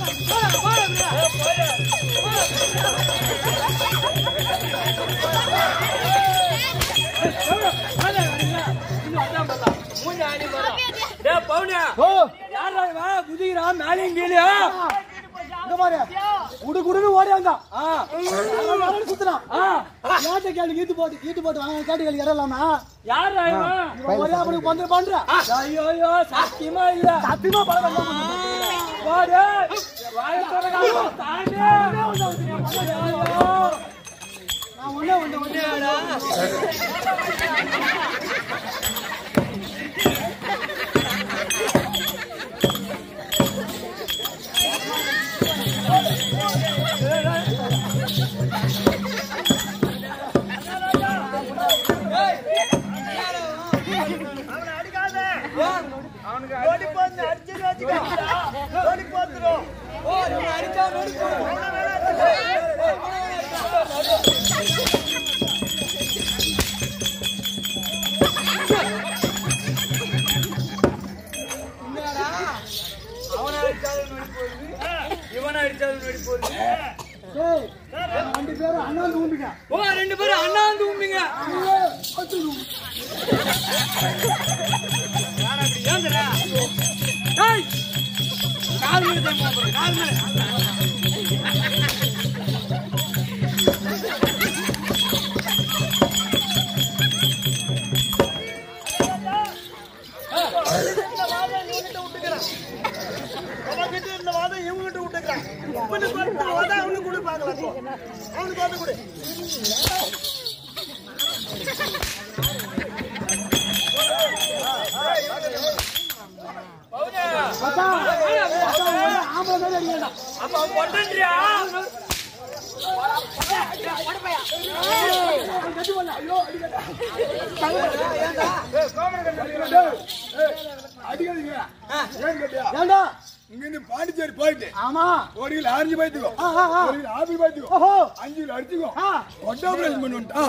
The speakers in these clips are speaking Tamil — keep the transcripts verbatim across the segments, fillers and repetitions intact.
பாண்டிச்சேரி போயிட்டு ஆமா ஒரு கிலோ ஆரஞ்சு பாய்த்துக்கோ ஒரு கிலோ ஆப்பிள் பாய்த்துக்கோ அஞ்சு கிலோ அடிச்சுக்கோ ஒட்டாபிரேஷன் பண்ணுவோம்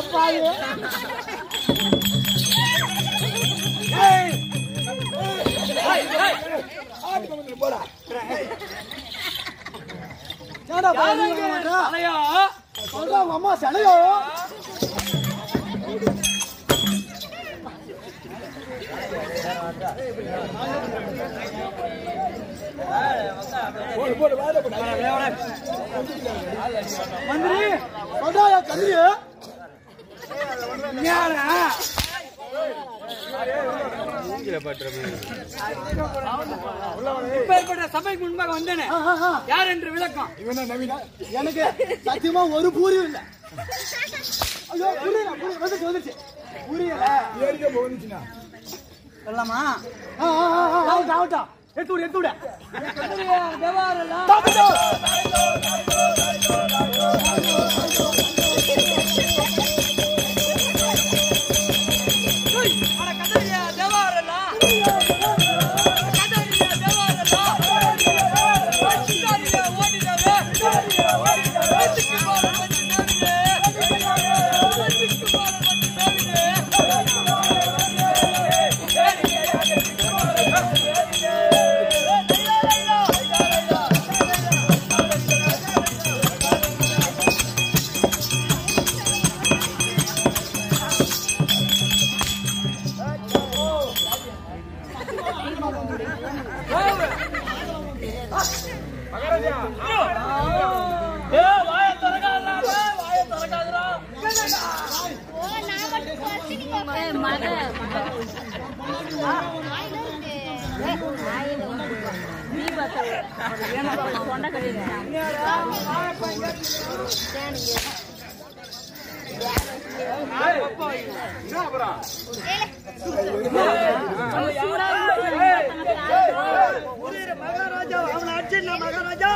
போடா அம்மா சலையோ மந்திரி சொல்றாயா கல்வி சபைக்கு முன்பாக வந்தேனே யார் என்று விளக்கம் எனக்கு சத்தியமா ஒரு பூரியும் இல்ல. ஐயோ புரியல வந்துச்சு வந்துச்சு புரியல வந்துச்சுன்னா சொல்லலாமா? ஆகட்டும் எடுத்து விடு எடுத்து விடு மகாராஜா அவன் அடிச்சா மகாராஜா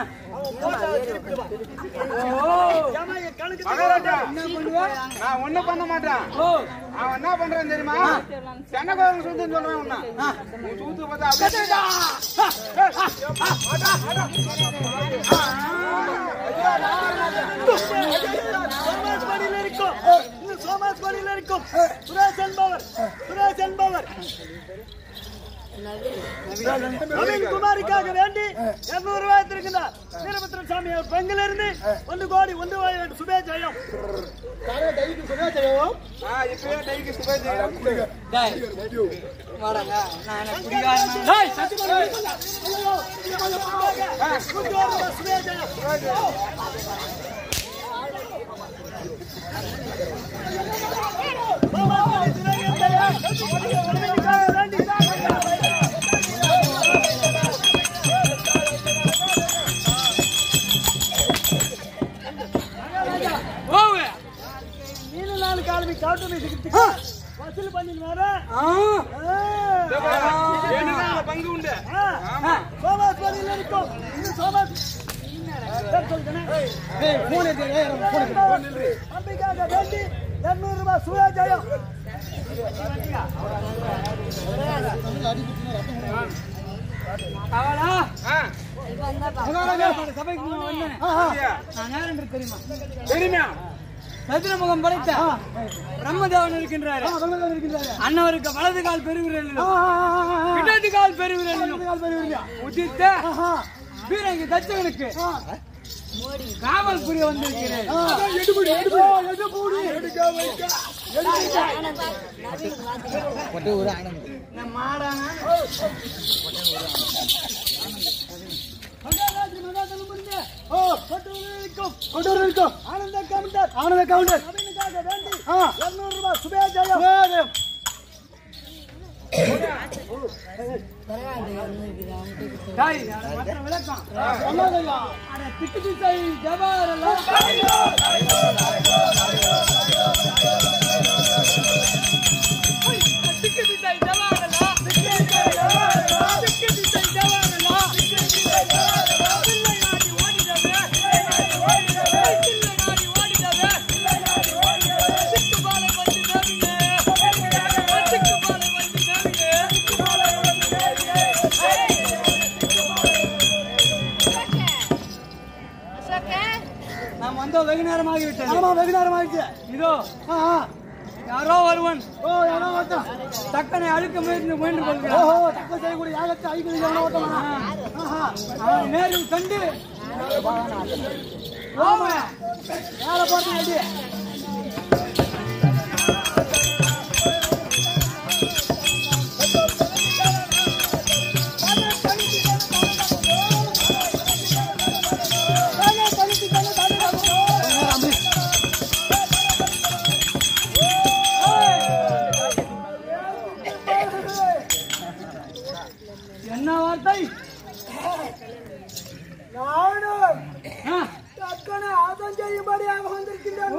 நான் ஒண்ணும் பண்ண மாட்டேன். அவன் என்ன பண்றான் தெரியுமா? சென்னை கோயில் சுத்து சொல்றான். சுத்து பார்த்தா சோமாஸ்படியில் இருக்கும் சோமாஸ்படியில் இருக்கும் சுரேஷ் என்பவர் சுரேஷ் என்பவர் நவீன் குமாரிக்காக வேண்டி இருநூறு ரூபாய் எடுத்திருக்கிறார் வீரபத்ரன் சாமி அவர் பங்கிலிருந்து ஒன்று கோடி ஒன்று ரூபாய் சுபே ஜெயம் சுபே ஜெயம் இப்பவே டைக்கு சுபே ஜெயம் நீல நாள் காலமி காட்டு பேசிக்கிட்டு வசூல் பண்ணிட்டு வர பங்கு உண்டு சோமாஸ்வரியில் இருக்கும் இன்னும் சோமாஸ் அம்பிக்காக வேண்டி இருநூறு ரூபாய் சுயா ஜெயம் சபைக்கு வந்தேன் நான் யார் என்று தெரியுமா தெரியுமா சதுரமுகம் படைத்த பிரம்மதேவன் இருக்கின்றார். அன்னவருக்கு வலது கால் பெருவிரலிலும் இடது கால் பெருவிரலிலும் உதித்த பீரங்கி தச்சகனுக்கு காவல் புரிய வந்திருக்கிறேன். ஆனந்த கவுண்டர் ஆனந்த கவுண்டர் இருநூறு ரூபாய் சுபே ஜெயம் விளக்கம் திக்கு திசை ஜவாரெல்லாம் திக்கு திசை ஜவாரெல்லாம் திக்கு திசை ஜவாரெல்லாம் நாம் வந்தோ வெகு நேரமாகி விட்டது. ஆமா வெகு நேரமாகிடுச்சு. இதோ யாரோ ஒருவன் ஓ யாரோ ஒருத்தன் தக்கனை அழுக்க முயற்சி முயன்று கொள்கிறான். ஓஹோ தக்க செய்யக்கூடிய யாகத்தை ஐந்து எவனோ ஒருத்தன் அவன் நேரில் கண்டு யாரை பார்த்து எப்படி என்ன வார்த்தை? நானும் தக்கனை ஆதம் செய்யும்படியாக வந்திருக்கின்றேன்.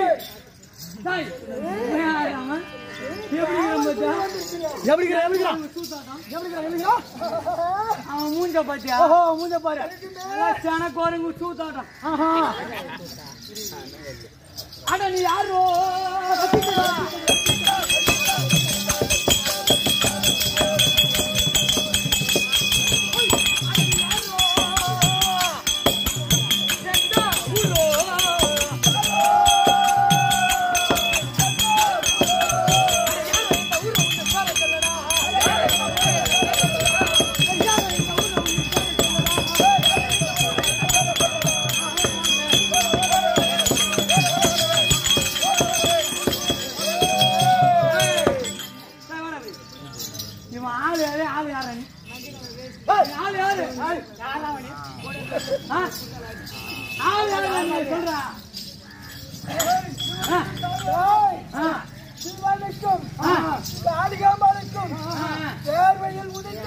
அவன் மூஞ்ச பாத்தியா? மூஞ்ச பாரு கோரங்கு சூத்தாட்டம். அட நீ யாரோ சிவனுக்கும் காளிகாமலுக்கும் தேர்வையில் உதித்த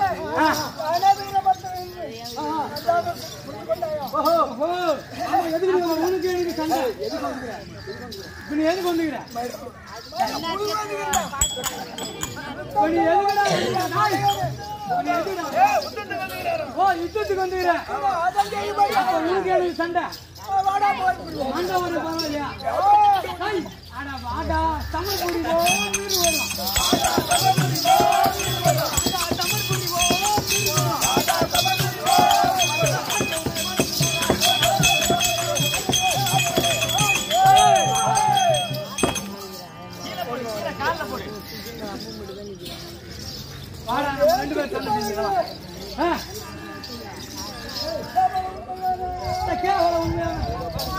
உனக்கு எனக்கு சண்டை நீ எதுக்கு வந்துக்கிற ஓ யுத்தத்துக்கு வந்துக்கிற உனக்கு எனக்கு சண்டை மண்ட ஒரு பரவாயில்லையா ஆடா வாடா தமிழ் குடிவோ நீர் வரும் தமிழ் குடிவோ நீர் வரும் ரெண்டு பேர்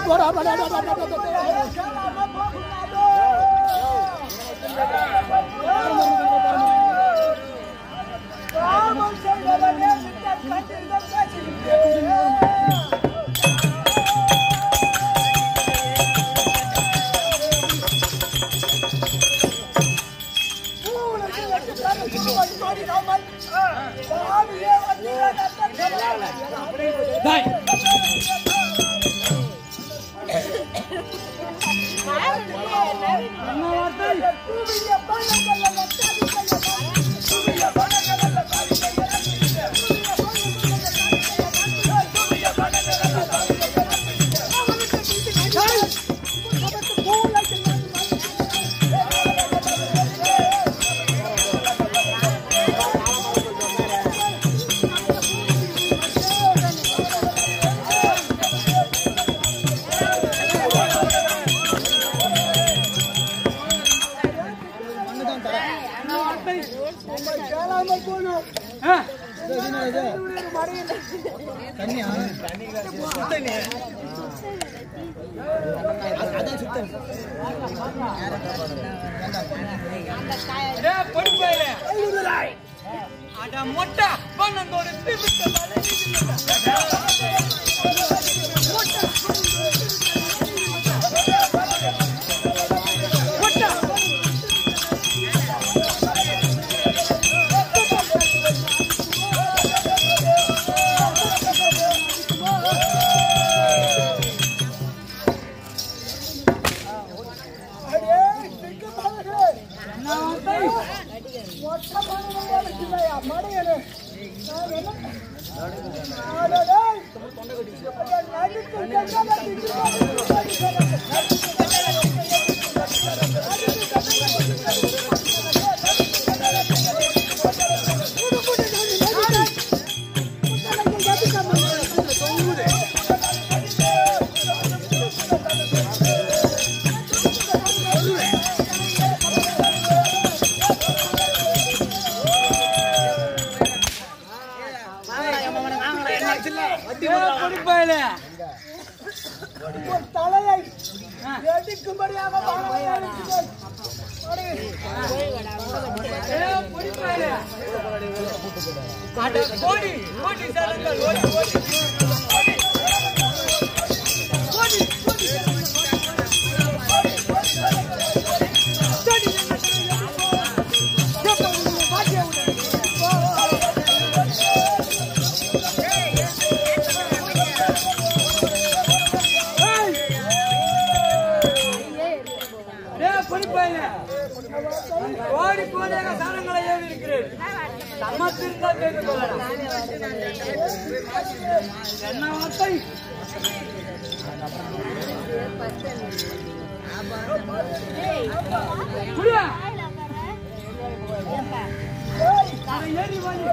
மொட்டை பண்ணந்தோடு தலையை எடுக்கும்படியாக கோடி கோடி சேலங்கள் ஓடி ஓடி கோடி கோடியாக சாரங்களை ஏறி இருக்கிறேன் சமத்திருந்தால் கேட்டுக் கொள்ளலாம் என்ன வார்த்தை புரியா ஏறி வாங்கி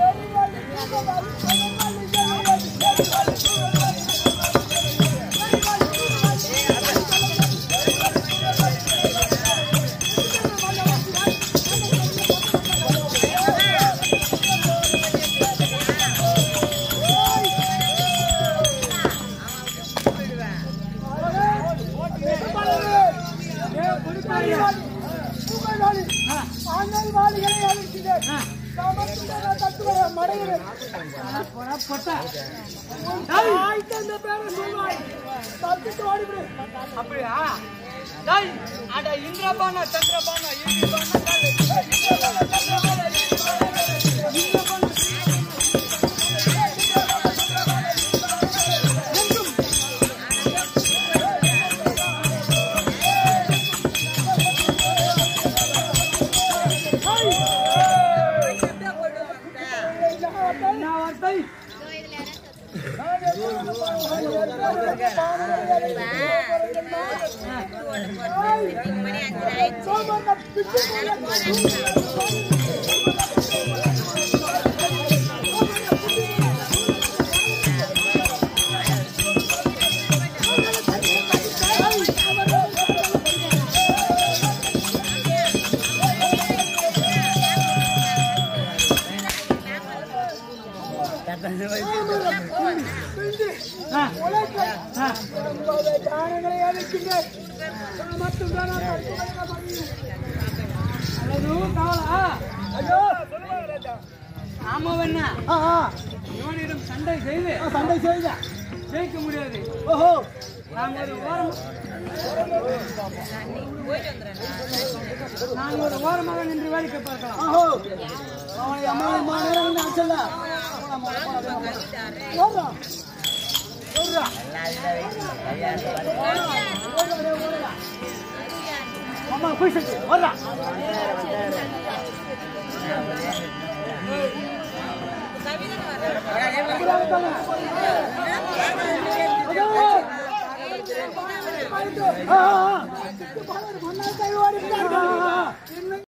அப்படியா அட இந்திரபானா சந்திரபானா தானங்களை அளிக்கின்ற மட்டும்தான் ஐயோ ஆமாவண்ணா இவனிடம் சண்டை செய்து சண்டை செய்த ஜெயிக்க முடியாது. ஓஹோ நாம் ஒரு ஓரம் நான் ஒரு ஓரமாக நின்று வேடிக்கை பார்க்கலாம். ஓஹோ அவனை அம்மா அம்மா நேரம் அச்சல்ல ஓடுறா ஓடுறா அம்மா போய் செஞ்சு ஓடுறா ஆ ஆ